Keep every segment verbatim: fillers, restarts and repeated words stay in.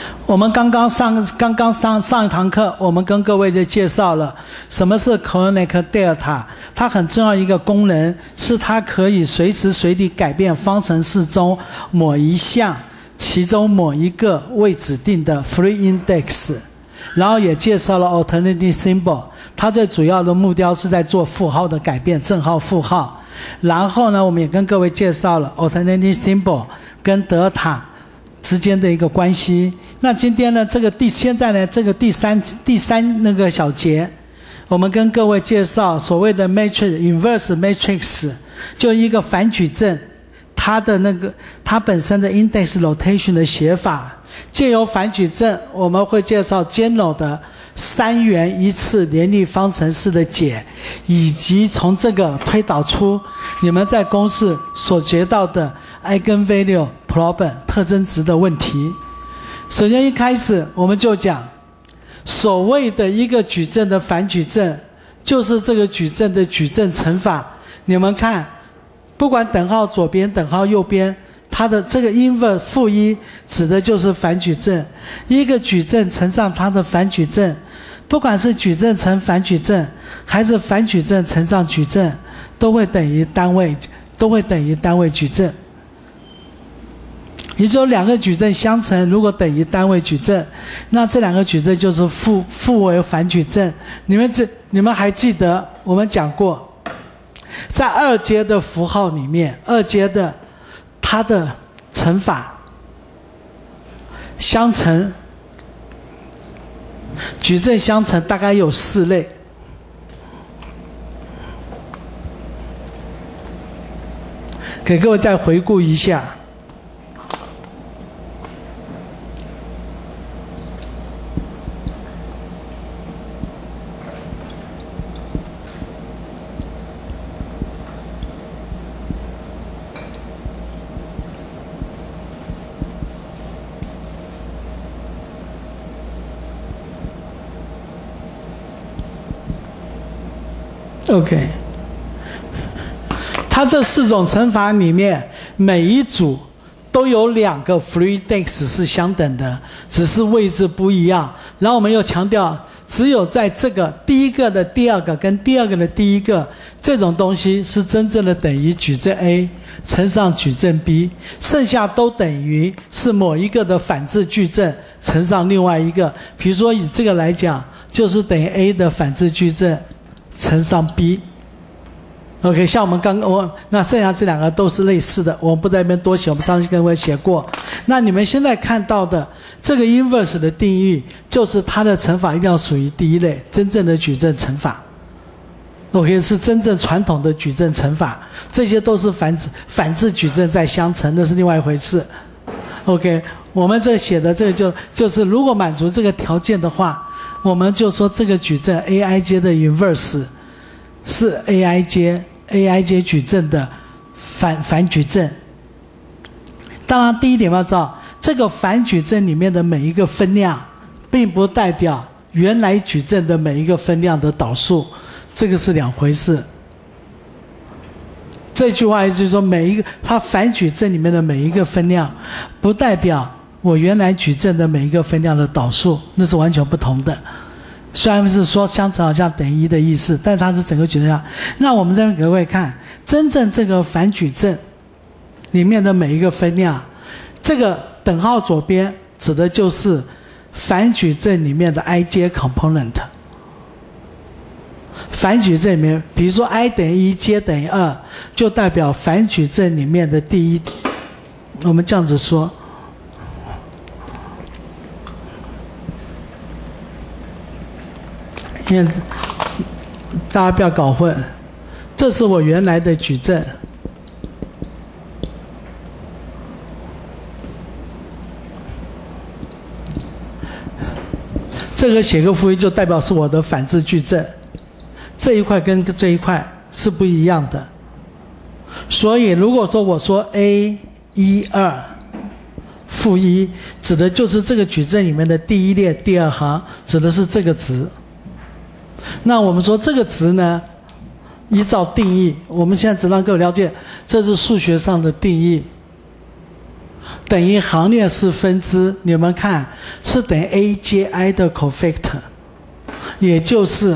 我们刚刚上刚刚上上一堂课，我们跟各位就介绍了什么是 Conic Delta， 它很重要一个功能是它可以随时随地改变方程式中某一项其中某一个未指定的 free index， 然后也介绍了 alternating symbol， 它最主要的目标是在做负号的改变，正号负号。然后呢，我们也跟各位介绍了 alternating symbol 跟德塔之间的一个关系。那今天呢，这个第现在呢，这个第三第三那个小节，我们跟各位介绍所谓的 matrix inverse matrix， 就一个反矩阵，它的那个它本身的 index rotation 的写法。借由反矩阵，我们会介绍 general 的三元一次联立方程式的解，以及从这个推导出你们在公式所学到的 eigenvalue problem 特征值的问题。首先一开始我们就讲，所谓的一个矩阵的反矩阵，就是这个矩阵的矩阵乘法。你们看，不管等号左边等号右边，它的这个 inverse 负一指的就是反矩阵，一个矩阵乘上它的反矩阵，不管是矩阵乘反矩阵，还是反矩阵乘上矩阵，都会等于单位，都会等于单位矩阵。也就是两个矩阵相乘，如果等于单位矩阵，那这两个矩阵就是负负为反矩阵。你们这你们还记得我们讲过，在二阶的符号里面，二阶的它的乘法相乘矩阵相乘大概有四类。给各位再回顾一下。OK， 它这四种乘法里面，每一组都有两个 free index 是相等的，只是位置不一样。然后我们又强调，只有在这个第一个的第二个跟第二个的第一个这种东西是真正的等于矩阵 A 乘上矩阵 B， 剩下都等于是某一个的反制矩阵乘上另外一个。比如说以这个来讲，就是等于 A 的反制矩阵乘上 B。OK， 像我们刚我那剩下这两个都是类似的，我们不在那边多写，我们上次跟各位写过。那你们现在看到的这个 inverse 的定义，就是它的乘法一定要属于第一类，真正的矩阵乘法。OK， 是真正传统的矩阵乘法，这些都是反制反制矩阵在相乘，那是另外一回事。OK， 我们这写的这个就就是如果满足这个条件的话，我们就说这个矩阵 A I 阶的 inverse 是 A I 阶 A I 阶矩阵的反反矩阵。当然，第一点要知道，这个反矩阵里面的每一个分量，并不代表原来矩阵的每一个分量的导数，这个是两回事。这句话意思就是说，每一个它反矩阵里面的每一个分量，不代表我原来矩阵的每一个分量的导数，那是完全不同的。虽然是说相乘好像等于一的意思，但它是整个矩阵上。那我们这边给各位看，真正这个反矩阵里面的每一个分量，这个等号左边指的就是反矩阵里面的 i 阶 component。反矩阵里面，比如说 i 等于一，阶等于二，就代表反矩阵里面的第一。我们这样子说。因为大家不要搞混，这是我原来的矩阵，这个写个负一就代表是我的反制矩阵，这一块跟这一块是不一样的。所以如果说我说 A 一二负一，指的就是这个矩阵里面的第一列第二行，指的是这个值。那我们说这个值呢，依照定义，我们现在只让各位了解，这是数学上的定义。 等于行列式分支，你们看是等于 A 接 I 的 cofactor， 也就是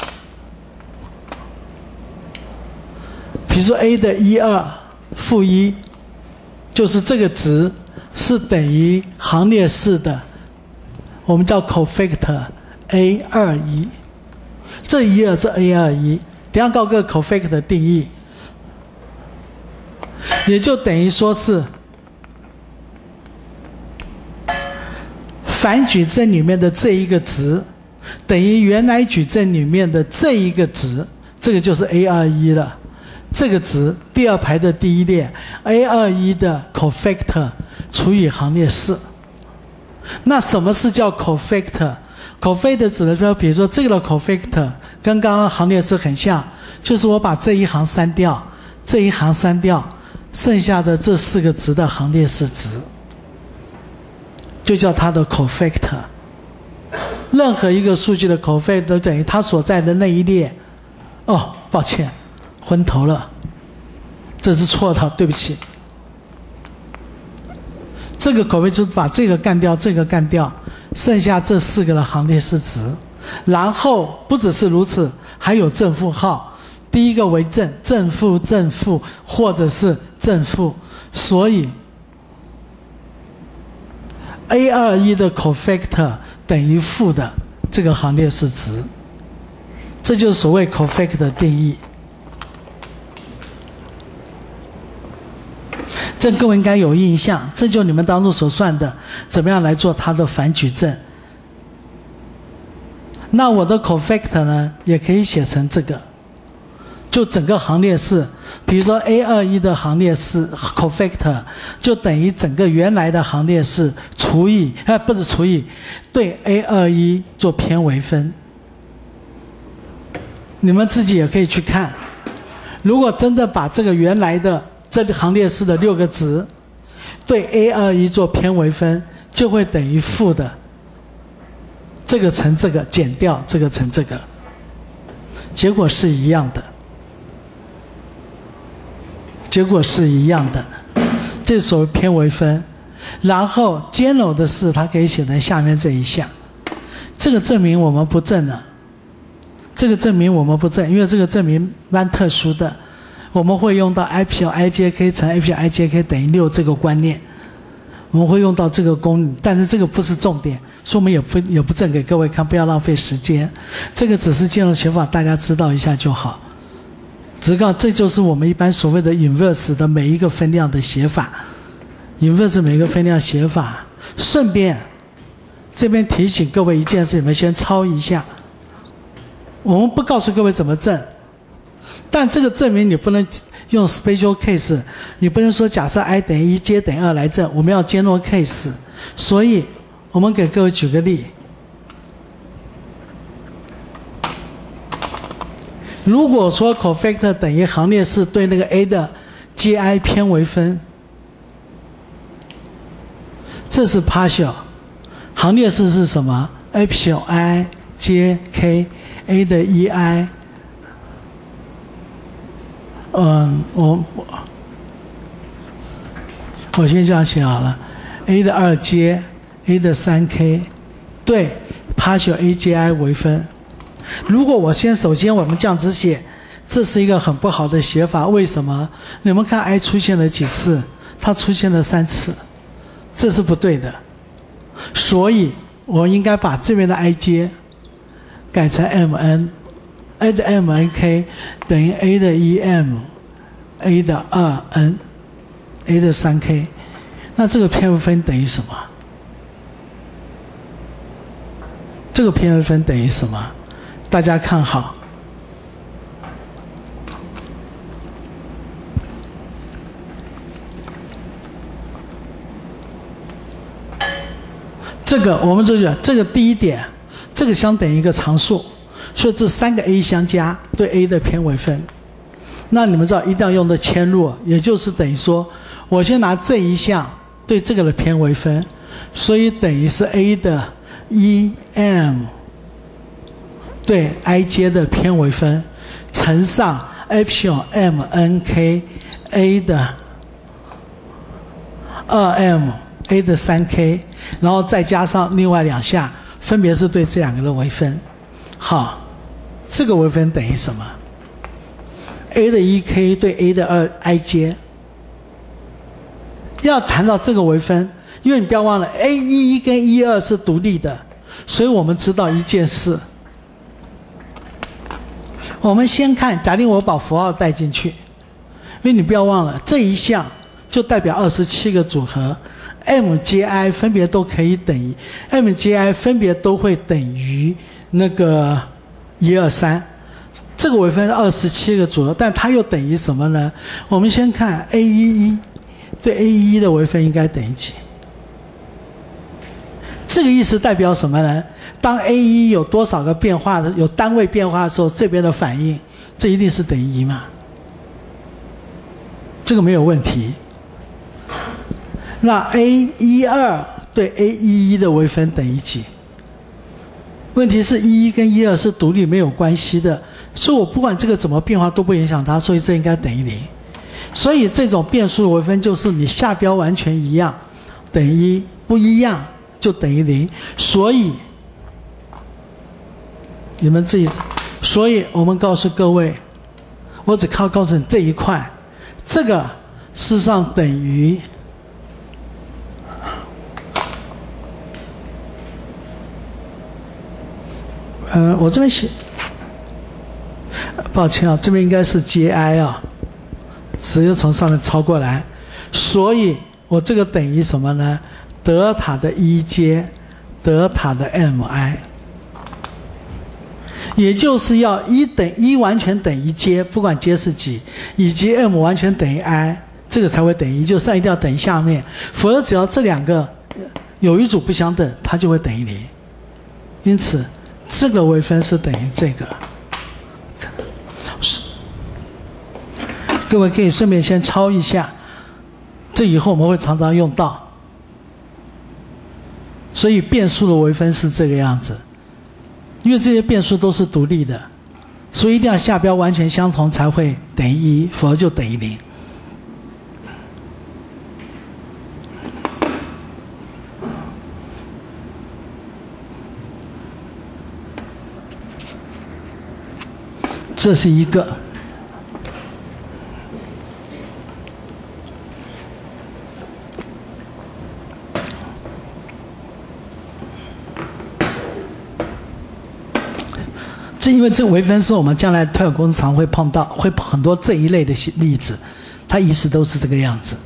比如说 A 的一二负一，就是这个值是等于行列式的，我们叫 cofactor A 二一，这一二这 A 二一，等一下告个 cofactor 的定义，也就等于说是反矩阵里面的这一个值等于原来矩阵里面的这一个值，这个就是 A 二一了。这个值第二排的第一列 A 二一的 cofactor 除以行列式。那什么是叫 cofactor？ cofactor 指的说，比如说这个的 cofactor 跟刚刚行列式很像，就是我把这一行删掉，这一行删掉，剩下的这四个值的行列式值，就叫它的 cofactor。任何一个数据的 cofactor 都等于它所在的那一列。哦，抱歉，昏头了，这是错的，对不起。这个 cofactor 就是把这个干掉，这个干掉，剩下这四个的行列式值。然后不只是如此，还有正负号。第一个为正，正负正负，或者是正负，所以 A 二一的 cofactor 等于负的这个行列式值，这就是所谓 cofactor 的定义。这各位应该有印象，这就是你们当中所算的怎么样来做它的反矩阵。那我的 cofactor 呢，也可以写成这个，就整个行列式，比如说 A 二一的行列式 cofactor 就等于整个原来的行列式除以，呃，不是除以，对 A 二一做偏微分。你们自己也可以去看，如果真的把这个原来的这个行列式的六个值对 A 二一做偏微分，就会等于负的这个乘这个减掉这个乘这个，结果是一样的。结果是一样的，这所谓偏微分。然后兼容的是，它可以写成下面这一项。这个证明我们不证了，这个证明我们不证，因为这个证明蛮特殊的，我们会用到 I 小 I J K 乘 I 小 I J K 等于六这个观念，我们会用到这个公理，但是这个不是重点，所以我们也不也不证给各位看，不要浪费时间。这个只是兼容写法，大家知道一下就好。只告这就是我们一般所谓的 inverse 的每一个分量的写法 ，inverse 每一个分量写法。顺便这边提醒各位一件事，你们先抄一下。我们不告诉各位怎么证，但这个证明你不能用 special case， 你不能说假设 i 等于一 j 等于二来证，我们要兼容 case。所以我们给各位举个例。如果说 cofactor 等于行列式对那个 A 的 J I 偏微分，这是 partial， 行列式是什么 ？A 小 I J K A 的 E I， 嗯，我我先这样写好了 ，A 的二 J A 的三 K 对 partial A J I 微分。如果我先首先我们这样子写，这是一个很不好的写法。为什么？你们看 i 出现了几次？它出现了三次，这是不对的。所以我应该把这边的 ij 改成 mn，a 的 mnk 等于 a 的 em，a 的 二 n，a 的三 k。那这个偏微分等于什么？这个偏微分等于什么？大家看好，这个我们就讲这个第一点，这个相等于一个常数，所以这三个 a 相加对 a 的偏微分。那你们知道一定要用的嵌入，也就是等于说，我先拿这一项对这个的偏微分，所以等于是 a 的 em。对 ij 的偏微分乘上 epsilon m n k a 的二 m a 的 三 k， 然后再加上另外两项，分别是对这两个的微分。好，这个微分等于什么 ？a 的 一 k 对 a 的二 i 阶。要谈到这个微分，因为你不要忘了 a 一 一跟 一 二是独立的，所以我们知道一件事。我们先看，假定我把符号带进去，因为你不要忘了这一项就代表二十七个组合 ，m 接 i 分别都可以等于 m 接 i 分别都会等于那个一二三。这个微分二十七个组合，但它又等于什么呢？我们先看 a 一 一。对 a 一 的微分应该等于几？这个意思代表什么呢？当 a 一 有多少个变化的，有单位变化的时候，这边的反应，这一定是等于一嘛？这个没有问题。那 a 一 二 对 a 一 一 的微分等于几？问题是一一跟一二是独立没有关系的，所以我不管这个怎么变化都不影响它，所以这应该等于零。所以这种变数的微分就是你下标完全一样等于一，不一样就等于零。所以你们自己，所以我们告诉各位，我只靠告诉你这一块，这个事实上等于呃，我这边写，抱歉啊，这边应该是 J I 啊。直接从上面抄过来，所以我这个等于什么呢？德尔塔的一阶，德尔塔的 mi， 也就是要一等一完全等于阶，不管阶是几，以及 m 完全等于 i， 这个才会等于一，就上一定要等于下面，否则只要这两个有一组不相等，它就会等于零。因此，这个微分是等于这个。各位可以顺便先抄一下，这以后我们会常常用到。所以变数的微分是这个样子，因为这些变数都是独立的，所以一定要下标完全相同才会等于一，否则就等于零。这是一个。是因为这个微分是我们将来推广公司常会碰到，会很多这一类的例子，它意思都是这个样子。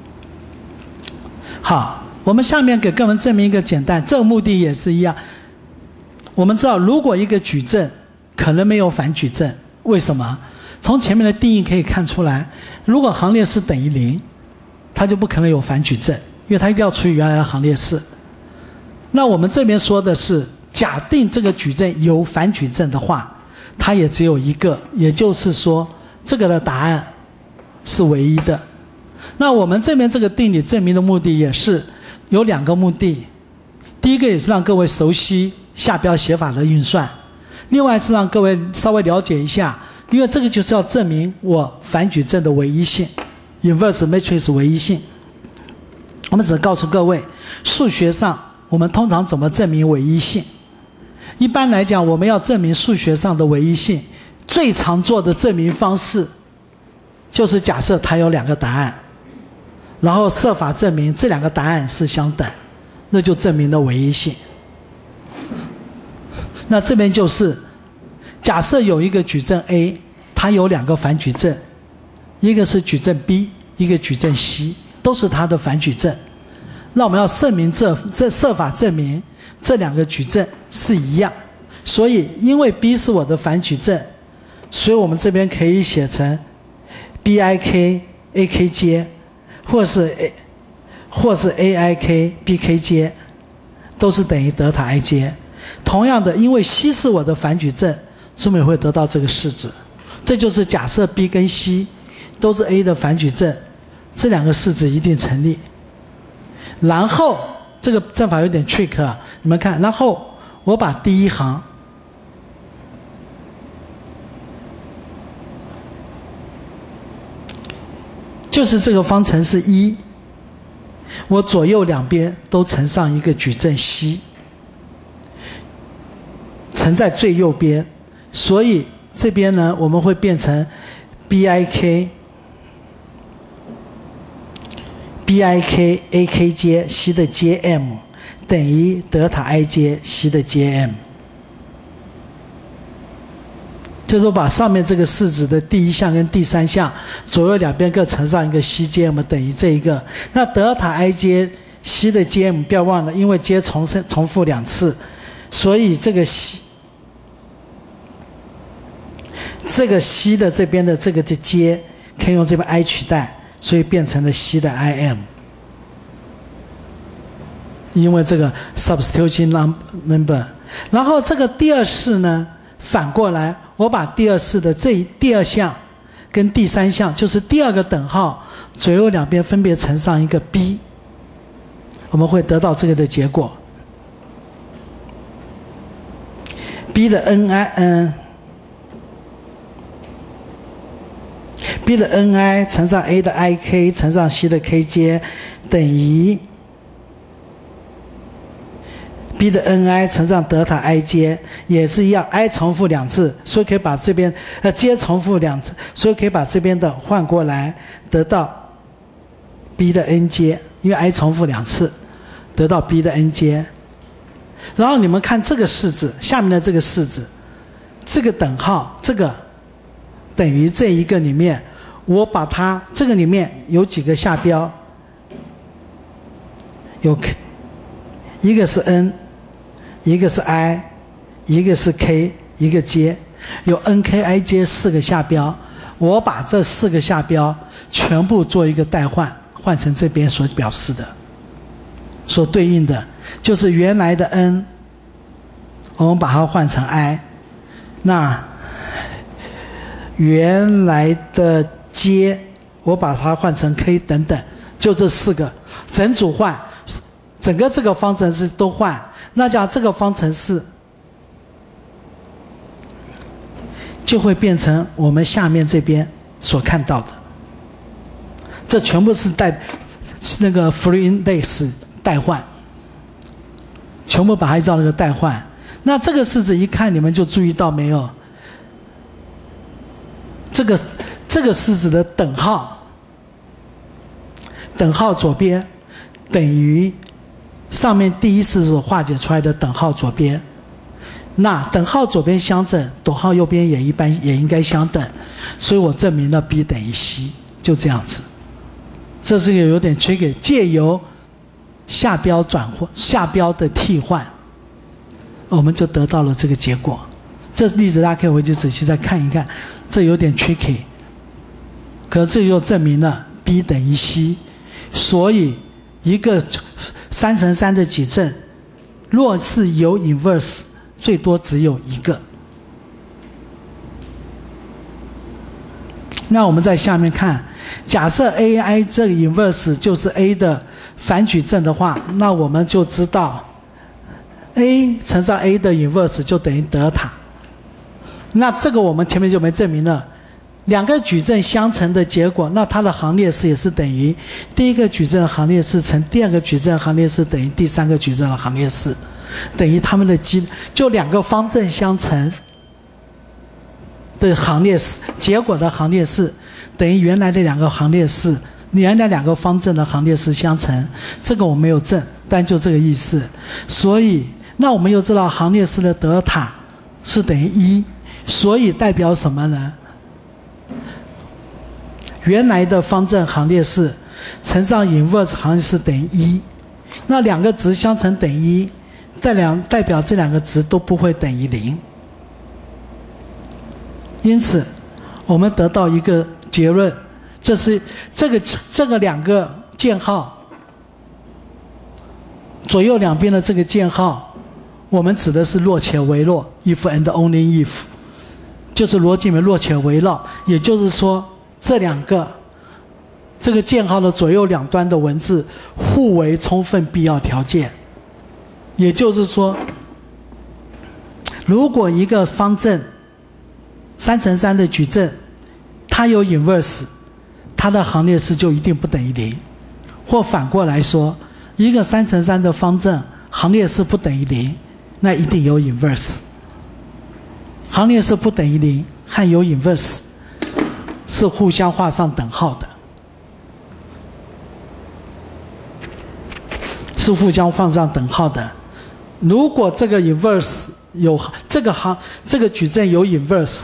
好，我们下面给各位证明一个简单，这个目的也是一样。我们知道，如果一个矩阵可能没有反矩阵，为什么？从前面的定义可以看出来，如果行列式等于零，它就不可能有反矩阵，因为它一定要除以原来的行列式。那我们这边说的是，假定这个矩阵有反矩阵的话，它也只有一个，也就是说，这个的答案是唯一的。那我们这边这个定理证明的目的也是有两个目的，第一个也是让各位熟悉下标写法的运算，另外是让各位稍微了解一下，因为这个就是要证明我反矩阵的唯一性 ，inverse matrix 唯一性。我们只告诉各位，数学上我们通常怎么证明唯一性？一般来讲，我们要证明数学上的唯一性，最常做的证明方式就是假设它有两个答案，然后设法证明这两个答案是相等，那就证明了唯一性。那这边就是假设有一个矩阵 A， 它有两个反矩阵，一个是矩阵 B， 一个矩阵 C， 都是它的反矩阵。那我们要证明这这设法证明这两个矩阵是一样，所以因为 B 是我的反矩阵，所以我们这边可以写成 B I K A K 阶，或是 A 或是 A I K B K 阶，都是等于德尔塔 I 阶。同样的，因为 C 是我的反矩阵，所以我们会得到这个式子。这就是假设 B 跟 C 都是 A 的反矩阵，这两个式子一定成立。然后这个证法有点 trick 啊，你们看，然后我把第一行就是这个方程式一， 我左右两边都乘上一个矩阵 c， 乘在最右边，所以这边呢我们会变成 bik bik ak 阶 c 的阶 m 等于德尔塔 i 阶 c 的阶 m， 就是说把上面这个式子的第一项跟第三项左右两边各乘上一个 c 阶 m 等于这一个。那德尔塔 i 阶 c 的阶 m 不要忘了，因为阶重重复两次，所以这个 c 这个 c 的这边的这个的阶可以用这边 i 取代，所以变成了 c 的 im。因为这个 substitution number， 然后这个第二式呢，反过来，我把第二式的这第二项跟第三项，就是第二个等号左右两边分别乘上一个 b， 我们会得到这个的结果。b 的 ni n b 的 ni 乘上 a 的 ik 乘上 c 的 k 阶等于b 的 ni 乘上德尔塔 i 阶，也是一样 i 重复两次，所以可以把这边呃阶重复两次，所以可以把这边的换过来，得到 b 的 n 阶，因为 i 重复两次，得到 b 的 n 阶。然后你们看这个式子，下面的这个式子，这个等号，这个等于这一个里面，我把它这个里面有几个下标，有一个是 n。一个是 i， 一个是 k， 一个阶，有 nki 阶四个下标，我把这四个下标全部做一个代换，换成这边所表示的，所对应的就是原来的 n， 我们把它换成 i， 那原来的阶我把它换成 k 等等，就这四个整组换，整个这个方程式都换。那讲这个方程式就会变成我们下面这边所看到的，这全部是代那个 free index 代换，全部把它依照那个代换。那这个式子一看你们就注意到没有？这个这个式子的等号，等号左边等于上面第一式所化解出来的等号左边，那等号左边相等，等号右边也一般也应该相等，所以我证明了 b 等于 c， 就这样子。这是一个有点 tricky， 借由下标转换、下标的替换，我们就得到了这个结果。这例子大家可以回去仔细再看一看，这有点 tricky， 可这又证明了 b 等于 c， 所以一个三乘三的矩阵，若是有 inverse， 最多只有一个。那我们在下面看，假设 A I 这个 inverse 就是 A 的反矩阵的话，那我们就知道 A 乘上 A 的 inverse 就等于德尔塔。那这个我们前面就没证明了。两个矩阵相乘的结果，那它的行列式也是等于第一个矩阵的行列式乘第二个矩阵的行列式等于第三个矩阵的行列式，等于它们的积，就两个方阵相乘的行列式结果的行列式等于原来的两个行列式，原来两个方阵的行列式相乘，这个我没有证，但就这个意思。所以那我们又知道行列式的德尔塔是等于一，所以代表什么呢？原来的方阵行列式乘上 inverse 行列式等于一，那两个值相乘等于一，代两代表这两个值都不会等于零。因此我们得到一个结论，这是这个这个两个箭号左右两边的这个箭号，我们指的是若且为若 if and only if， 就是逻辑里面若且为若，也就是说这两个这个箭号的左右两端的文字互为充分必要条件。也就是说，如果一个方阵三乘三的矩阵它有 inverse， 它的行列式就一定不等于零。 或反过来说，一个三乘三的方正行列式不等于零，那一定有 inverse。行列式不等于零和有 inverse 是互相画上等号的，是互相放上等号的。如果这个 inverse 有这个行这个矩阵有 inverse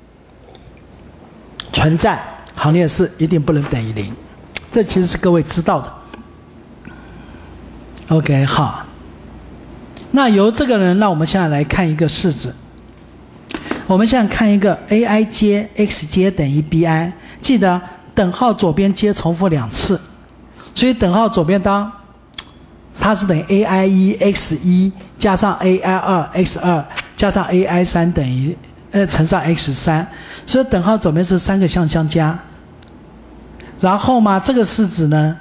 存在，行列式一定不能等于零，这其实是各位知道的。OK， 好，那由这个人，那我们现在来看一个式子。我们现在看一个 A I 接 X 接等于 B I， 记得等号左边接重复两次，所以等号左边当它是等于 A I 一 X 一加上 A I 二 X 二加上 A I 三等于呃乘上 X 三，所以等号左边是三个项相加。然后嘛，这个式子呢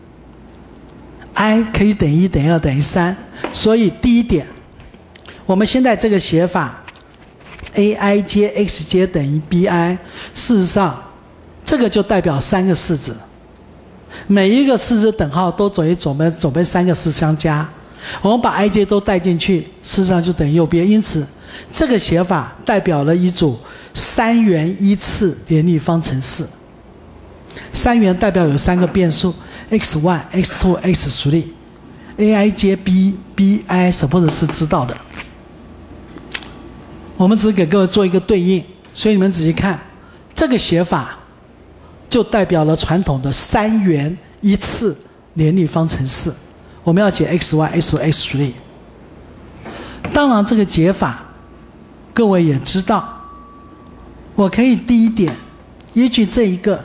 ，I 可以等于一等于二等于三，所以第一点，我们现在这个写法。A I 接 X 接等于 B I， 事实上，这个就代表三个式子，每一个式子等号都等于左边左边三个式相加，我们把 I J 都带进去，事实上就等于右边，因此这个写法代表了一组三元一次联立方程式。三元代表有三个变数 x 一 x 二 x 三 A I 接 B B I 什么的是知道的。我们只是给各位做一个对应，所以你们仔细看，这个写法就代表了传统的三元一次联立方程式。我们要解 x y x 二 x 三。当然，这个解法各位也知道，我可以第一点依据这一个，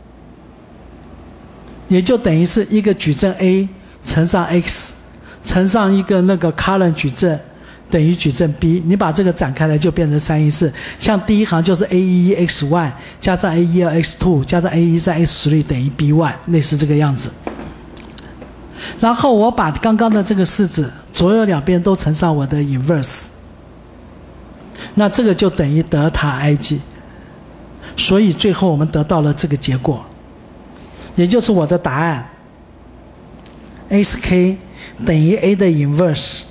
也就等于是一个矩阵 A 乘上 x 乘上一个那个 current 矩阵。等于矩阵 B， 你把这个展开来就变成三一四。像第一行就是 A 一 x 一 加上 A 一 x 二 加上 A 一 三 x 三等于 B 一， 类似这个样子。然后我把刚刚的这个式子左右两边都乘上我的 inverse， 那这个就等于德塔 ig。所以最后我们得到了这个结果，也就是我的答案 xk 等于 A 的 inverse。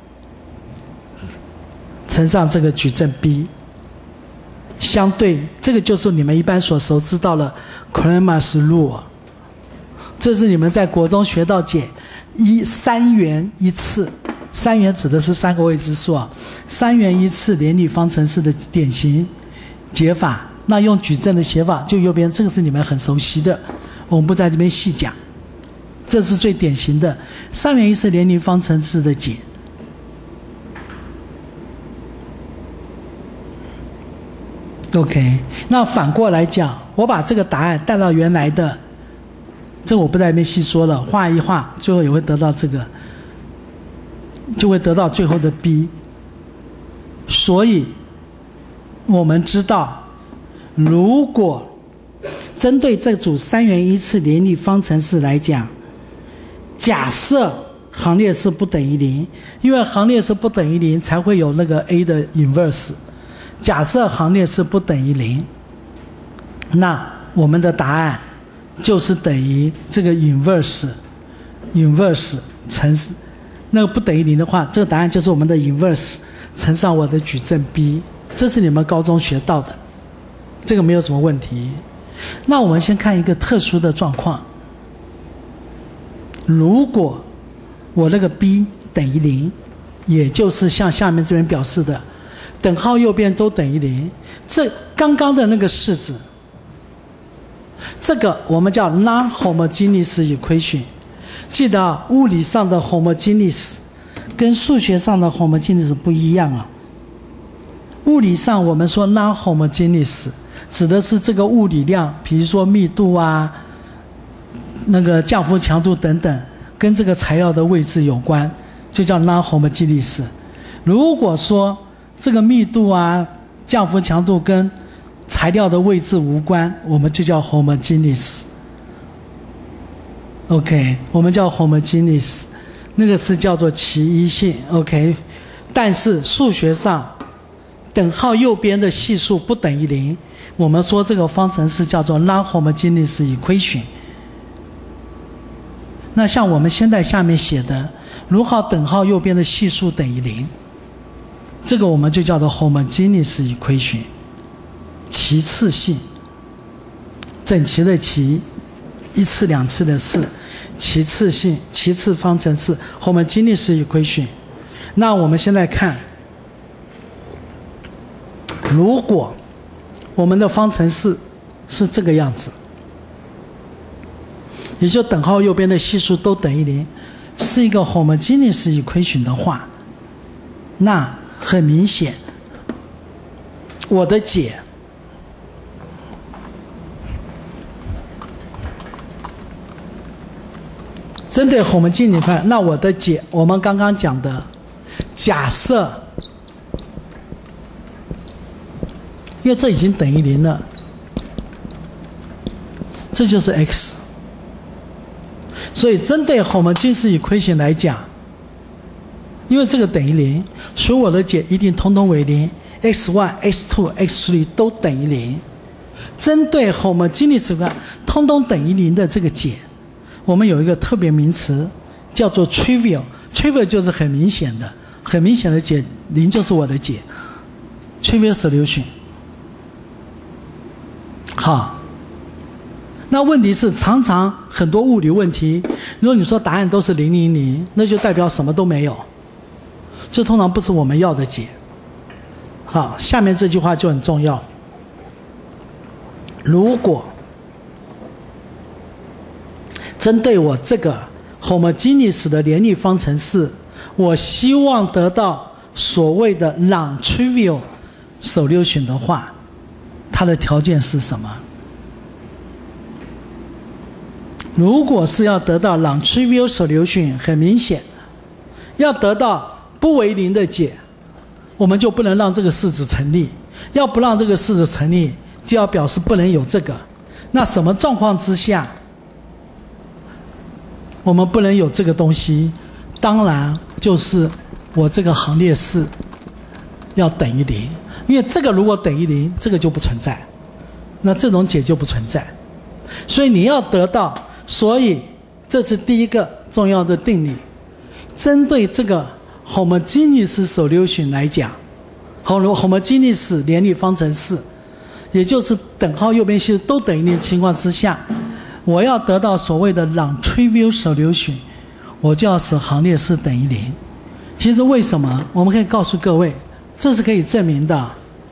乘上这个矩阵 B， 相对这个就是你们一般所熟知到的 Cramer's rule， 这是你们在国中学到解一三元一次，三元指的是三个未知数啊，三元一次联立方程式的典型解法。那用矩阵的写法，就右边这个是你们很熟悉的，我们不在这边细讲，这是最典型的三元一次联立方程式的解。OK， 那反过来讲，我把这个答案带到原来的，这我不在那边细说了，画一画，最后也会得到这个，就会得到最后的 B。所以，我们知道，如果针对这组三元一次联立方程式来讲，假设行列式不等于零，因为行列式不等于零才会有那个 A 的 inverse。假设行列式不等于零，那我们的答案就是等于这个 inverse inverse 乘那个不等于零的话，这个答案就是我们的 inverse 乘上我的矩阵 B， 这是你们高中学到的，这个没有什么问题。那我们先看一个特殊的状况，如果我那个 B 等于零，也就是像下面这边表示的。等号右边都等于零，这刚刚的那个式子，这个我们叫 non-homogeneous equation。记得啊，物理上的 homogeneous 跟数学上的 homogeneous 不一样啊。物理上我们说 non-homogeneous 指的是这个物理量，比如说密度啊、那个降幅强度等等，跟这个材料的位置有关，就叫 non-homogeneous。如果说这个密度啊、降幅强度跟材料的位置无关，我们就叫 homogeneous。OK， 我们叫 homogeneous， 那个是叫做奇异性。OK， 但是数学上，等号右边的系数不等于零，我们说这个方程式叫做 non-homogeneous equation。 那像我们现在下面写的，如号等号右边的系数等于零，这个我们就叫做 homogeneous equation， 齐次性，整齐的齐，一次两次的次，齐次性，齐次方程式 homogeneous equation。那我们现在看，如果我们的方程式是这个样子，也就等号右边的系数都等于零，是一个 homogeneous equation 的话，那很明显，我的解针对 homogeneous， 那我的解，我们刚刚讲的，假设，因为这已经等于零了，这就是 x。所以针对 homogeneous equation 来讲，因为这个等于零，所以我的解一定通通为零 ，x 一、x 二、x 三 都等于零。针对 homogeneous equation 通通等于零的这个解，我们有一个特别名词叫做 trivial，trivial 就是很明显的，很明显的解，零就是我的解 ，trivial solution。好。那问题是，常常很多物理问题，如果你说答案都是零零零，那就代表什么都没有，这通常不是我们要的解。好，下面这句话就很重要。如果针对我这个 homogeneous 的联立方程式，我希望得到所谓的 non-trivial solution 的话，它的条件是什么？如果是要得到 non-trivial solution， 很明显，要得到不为零的解，我们就不能让这个式子成立。要不让这个式子成立，就要表示不能有这个。那什么状况之下，我们不能有这个东西？当然就是我这个行列式要等于零，因为这个如果等于零，这个就不存在，那这种解就不存在。所以你要得到。所以，这是第一个重要的定理。针对这个 homogeneous solution 来讲 ，homogeneous 联立方程式，也就是等号右边系数都等于零情况之下，我要得到所谓的 non-trivial solution， 我就要使行列式等于零。其实为什么？我们可以告诉各位，这是可以证明的。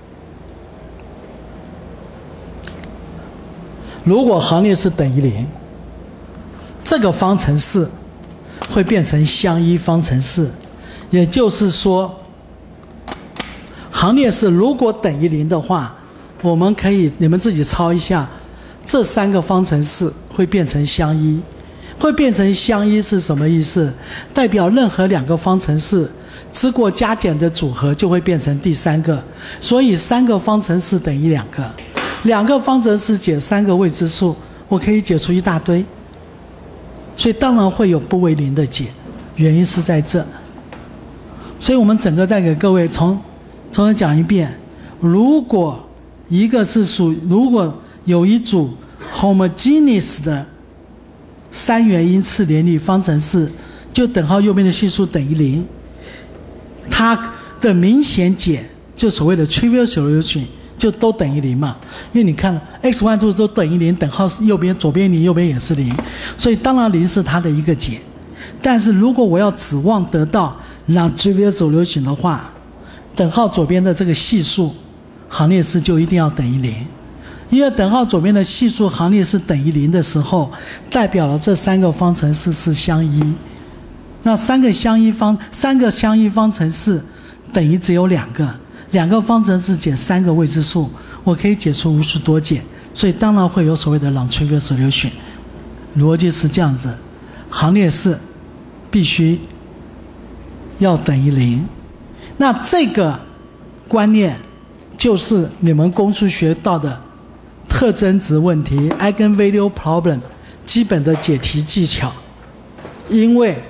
如果行列式等于零，这个方程式会变成相依方程式，也就是说，行列式如果等于零的话，我们可以你们自己抄一下，这三个方程式会变成相依。会变成相依是什么意思？代表任何两个方程式经过加减的组合就会变成第三个，所以三个方程式等于两个，两个方程式解三个未知数，我可以解出一大堆。所以当然会有不为零的解，原因是在这。所以我们整个再给各位重重新讲一遍：如果一个是属，如果有一组 homogeneous 的三元因次联立方程式，就等号右边的系数等于零，它的明显解就所谓的 trivial solution 就都等于零嘛，因为你看 x 一 two 都等于零，等号右边左边零右边也是零，所以当然零是它的一个解。但是如果我要指望得到 non-trivial solution 的话，等号左边的这个系数行列式就一定要等于零，因为等号左边的系数行列式等于零的时候，代表了这三个方程式是相依。那三个相依方三个相依方程式等于只有两个，两个方程式解三个未知数，我可以解出无数多解，所以当然会有所谓的 non-trivial solution。逻辑是这样子，行列式必须要等于零。那这个观念就是你们公数学到的特征值问题 eigenvalue problem 基本的解题技巧。因为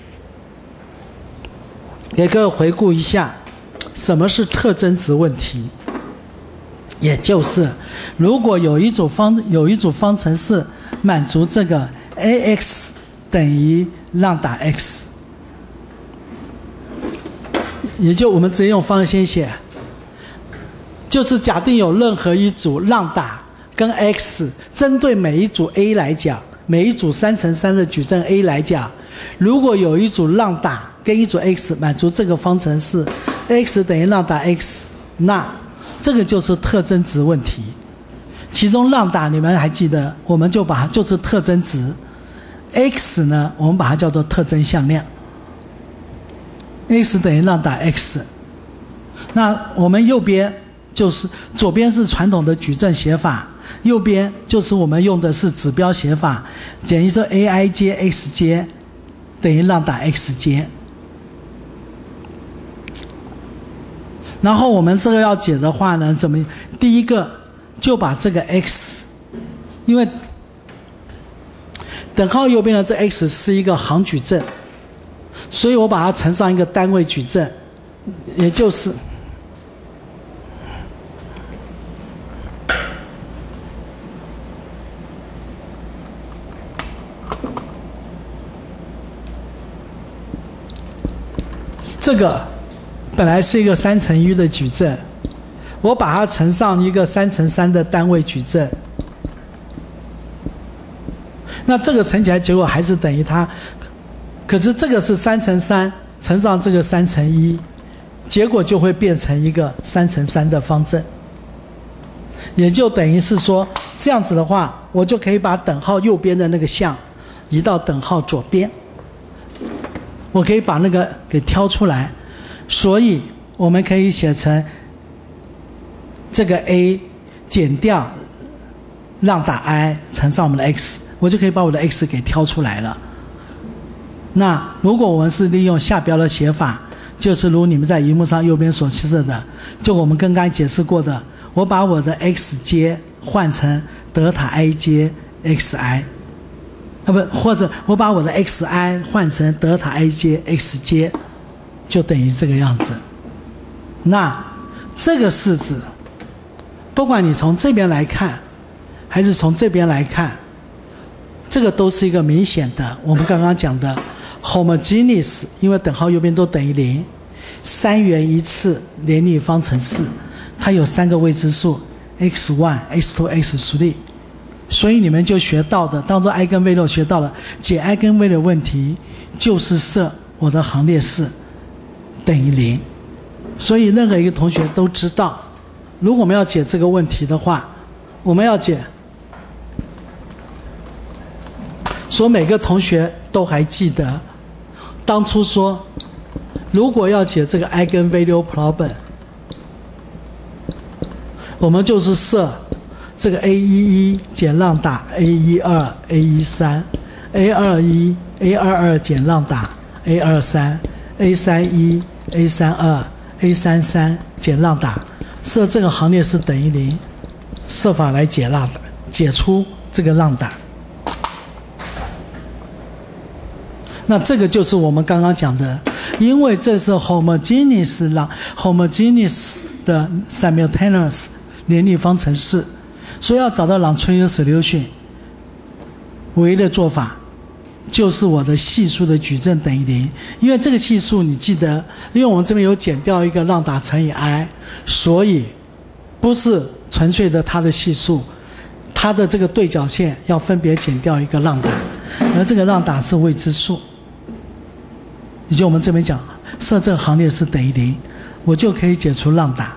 给各位回顾一下什么是特征值问题，也就是如果有一组方有一组方程式满足这个 ax 等于浪打 x， 也就我们直接用方程先写，就是假定有任何一组浪打跟 x， 针对每一组 a 来讲，每一组三乘三的矩阵 a 来讲，如果有一组浪打跟一组 x 满足这个方程式 x 等于浪打 x， 那这个就是特征值问题。其中浪打你们还记得，我们就把它就是特征值， x 呢我们把它叫做特征向量， x 等于浪打 x。 那我们右边就是左边是传统的矩阵写法，右边就是我们用的是指标写法，等于说 ai 接 x 接等于浪打 x 接。然后我们这个要解的话呢，怎么？第一个就把这个 x， 因为等号右边的这 x 是一个行矩阵，所以我把它乘上一个单位矩阵，也就是这个本来是一个三乘一的矩阵，我把它乘上一个三乘三的单位矩阵，那这个乘起来结果还是等于它，可是这个是三乘三乘上这个三乘一，结果就会变成一个三乘三的方阵，也就等于是说这样子的话，我就可以把等号右边的那个项移到等号左边，我可以把那个给挑出来，所以我们可以写成这个 a 减掉浪打 i 乘上我们的 x， 我就可以把我的 x 给挑出来了。那如果我们是利用下标的写法，就是如你们在荧幕上右边所示的，就我们刚刚解释过的，我把我的 x 接换成德塔 i 接 xi， 啊不，或者我把我的 xi 换成德塔 i 接 x 接，就等于这个样子。那这个式子，不管你从这边来看，还是从这边来看，这个都是一个明显的，我们刚刚讲的 homogeneous， 因为等号右边都等于零，三元一次联立方程式，它有三个未知数 x 一 x 二 x 三，所以你们就学到的，当做 eigenvalue 学到了，解 eigenvalue 的问题就是设我的行列式等于零。所以任何一个同学都知道，如果我们要解这个问题的话，我们要解，所以每个同学都还记得当初说，如果要解这个 eigenvalue problem， 我们就是设这个 a 一一 减浪打 a 一二 a 一三 a 二一 a 二二 减浪打 a 二三 a 三一 a 三二 a 三三 减浪打，设这个行列是等于零，设法来解浪打，解出这个浪打。那这个就是我们刚刚讲的，因为这是 homogeneous 浪 homogeneous 的 simultaneous 联立方程式，所以要找到 non-trivial solution， 唯一的做法就是我的系数的矩阵等于零，因为这个系数你记得，因为我们这边有减掉一个浪打乘以 i， 所以不是纯粹的它的系数，它的这个对角线要分别减掉一个浪打，而这个浪打是未知数，也就我们这边讲设这个行列是等于零，我就可以解出浪打。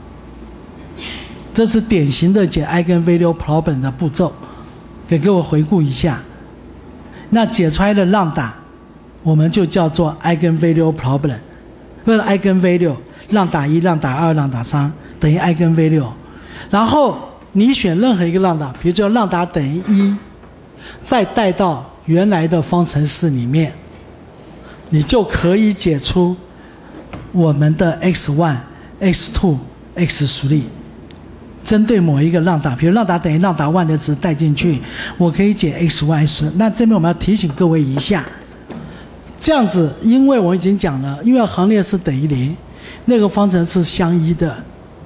这是典型的解 eigenvalue problem 的步骤，给各位回顾一下。那解出来的浪打我们就叫做 eigenvalue problem， 不是 eigenvalue， 浪打一、浪打二、浪打三等于 eigenvalue， 然后你选任何一个浪打，比如说浪打等于一，再带到原来的方程式里面，你就可以解出我们的 x 一 x 二 x 三，针对某一个浪打，比如浪打等于浪打一的值带进去，我可以解 x 一 x 二。那这边我们要提醒各位一下，这样子，因为我已经讲了，因为行列是等于零，那个方程是相依的，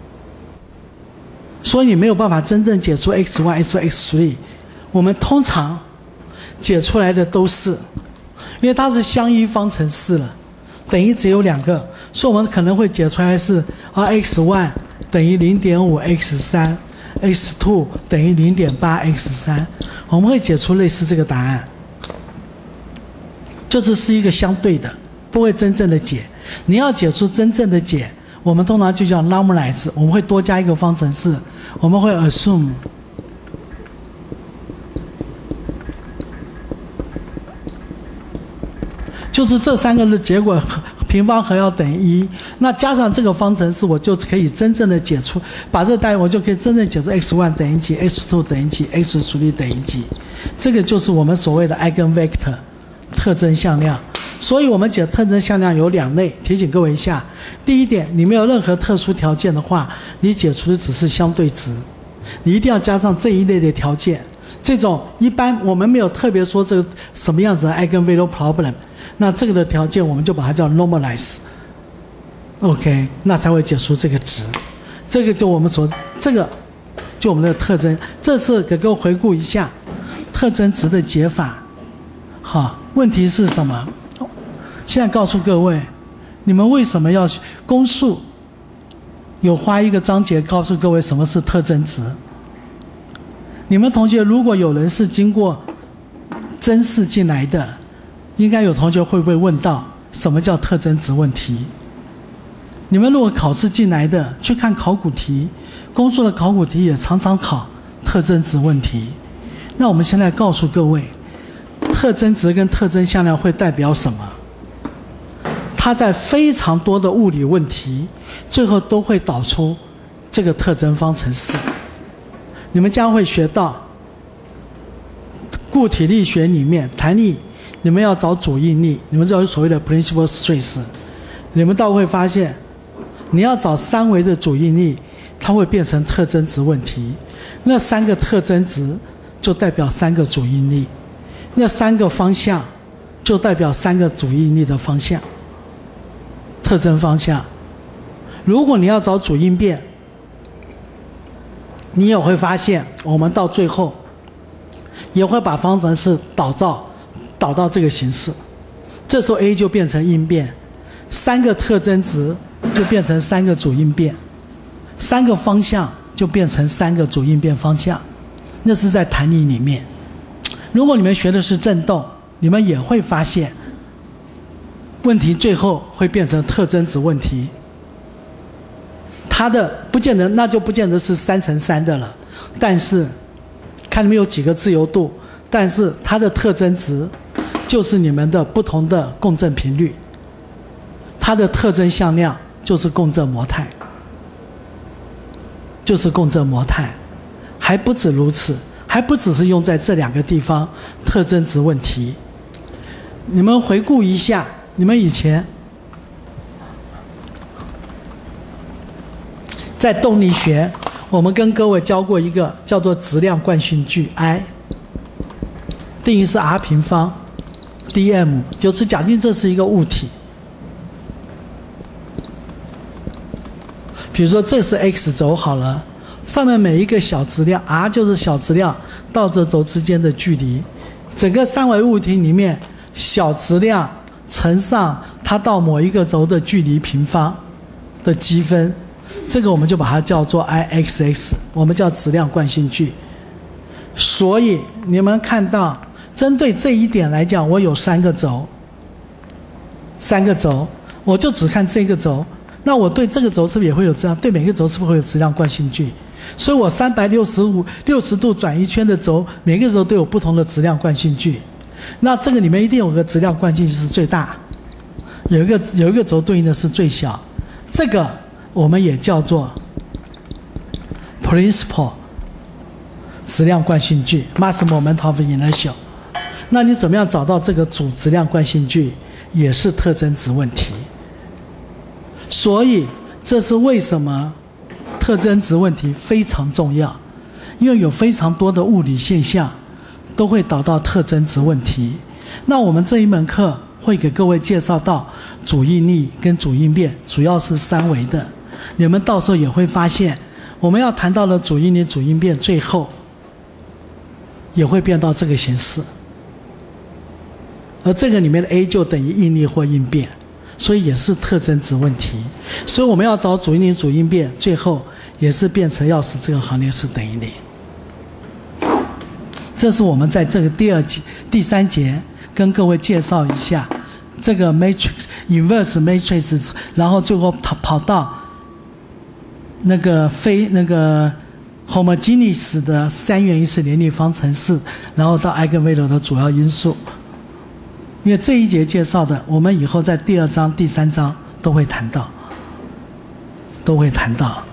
所以你没有办法真正解出 x 一 x 二 x 三。我们通常解出来的都是因为它是相依方程式了，等于只有两个，所以我们可能会解出来是啊 x 一 等于 零点五 x 三 x 二 等于 零点八 x 三， 我们会解出类似这个答案，就是是一个相对的，不会真正的解。你要解出真正的解，我们通常就叫 normalize， 我们会多加一个方程式，我们会 assume 就是这三个的结果平方和要等于一，那加上这个方程式，我就可以真正的解出，把这个单我就可以真正解出 x 一 等于几 x 二 等于几 x 属率等于几，这个就是我们所谓的 eigenvector 特征向量。所以我们解特征向量有两类，提醒各位一下。第一点，你没有任何特殊条件的话，你解除的只是相对值，你一定要加上这一类的条件。这种一般我们没有特别说这个什么样子的 eigenvalue problem， 那这个的条件我们就把它叫 normalize， OK， 那才会解出这个值。这个就我们所这个就我们的特征。这次给各位回顾一下特征值的解法。好，问题是什么？现在告诉各位，你们为什么要公数？有花一个章节告诉各位什么是特征值。你们同学如果有人是经过甄试进来的，应该有同学会不会问到什么叫特征值问题？你们如果考试进来的，去看考古题，公数的考古题也常常考特征值问题。那我们现在告诉各位，特征值跟特征向量会代表什么？它在非常多的物理问题，最后都会导出这个特征方程式。你们将会学到，固体力学里面弹力，你们要找主应力，你们知道有所谓的 principal stress， 你们倒会发现，你要找三维的主应力，它会变成特征值问题。那三个特征值就代表三个主应力，那三个方向就代表三个主应力的方向。特征方向，如果你要找主应变，你也会发现，我们到最后也会把方程式导到导到这个形式。这时候 A 就变成应变，三个特征值就变成三个主应变，三个方向就变成三个主应变方向。那是在弹力里面。如果你们学的是振动，你们也会发现，问题最后会变成特征值问题，它的不见得，那就不见得是三乘三的了。但是看你们有几个自由度，但是它的特征值就是你们的不同的共振频率，它的特征向量就是共振模态，就是共振模态。还不止如此，还不只是用在这两个地方特征值问题。你们回顾一下，你们以前在动力学，我们跟各位教过一个叫做质量惯性矩 I， 定义是 r 平方 dm， 就是假定这是一个物体，比如说这是 x 轴好了，上面每一个小质量 r 就是小质量到这轴之间的距离，整个三维物体里面小质量乘上它到某一个轴的距离平方的积分，这个我们就把它叫做 I X X， 我们叫质量惯性矩。所以你们看到，针对这一点来讲，我有三个轴，三个轴，我就只看这个轴。那我对这个轴是不是也会有质量？对每个轴是不是会有质量惯性矩？所以我三百六十五六十度转一圈的轴，每个轴都有不同的质量惯性矩。那这个里面一定有个质量惯性矩是最大，有一个有一个轴对应的是最小，这个我们也叫做 principal 质量惯性矩 mass moment of inertia。那你怎么样找到这个主质量惯性矩，也是特征值问题。所以这是为什么特征值问题非常重要，因为有非常多的物理现象都会导到特征值问题。那我们这一门课会给各位介绍到主应力跟主应变，主要是三维的。你们到时候也会发现，我们要谈到的主应力、主应变，最后也会变到这个形式。 而这个里面的 A 就等于应力或应变，所以也是特征值问题。所以我们要找主因力、主因变，最后也是变成要使这个行列式等于零。这是我们在这个第二节、第三节跟各位介绍一下这个 matrix inverse matrix， 然后最后跑跑到那个非那个 homogeneous 的三元一次联立方程式，然后到 eigenvalue 的主要因素。因为这一节介绍的，我们以后在第二章、第三章都会谈到，都会谈到。